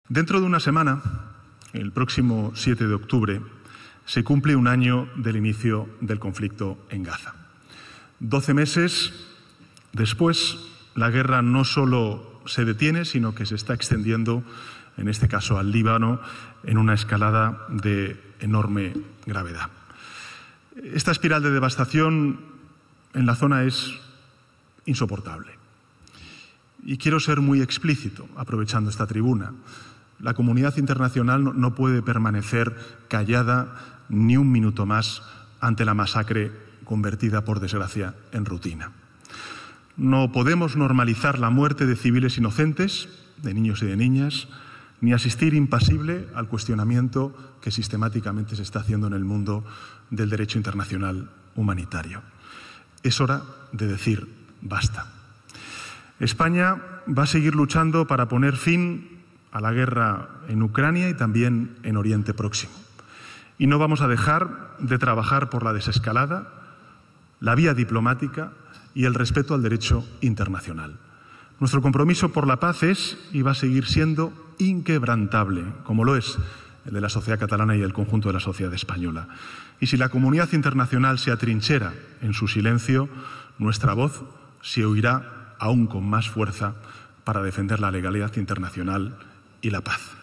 Dentro de una semana, el próximo 7 de octubre, se cumple un año del inicio del conflicto en Gaza. 12 meses después, la guerra no solo se detiene, sino que se está extendiendo, en este caso al Líbano, en una escalada de enorme gravedad. Esta espiral de devastación en la zona es insoportable. Y quiero ser muy explícito, aprovechando esta tribuna. La comunidad internacional no puede permanecer callada ni un minuto más ante la masacre convertida, por desgracia, en rutina. No podemos normalizar la muerte de civiles inocentes, de niños y de niñas, ni asistir impasible al cuestionamiento que sistemáticamente se está haciendo en el mundo del derecho internacional humanitario. Es hora de decir basta. España va a seguir luchando para poner fin a la guerra en Ucrania y también en Oriente Próximo. Y no vamos a dejar de trabajar por la desescalada, la vía diplomática y el respeto al derecho internacional. Nuestro compromiso por la paz es y va a seguir siendo inquebrantable, como lo es el de la sociedad catalana y el conjunto de la sociedad española. Y si la comunidad internacional se atrinchera en su silencio, nuestra voz se oirá aún con más fuerza para defender la legalidad internacional y la paz.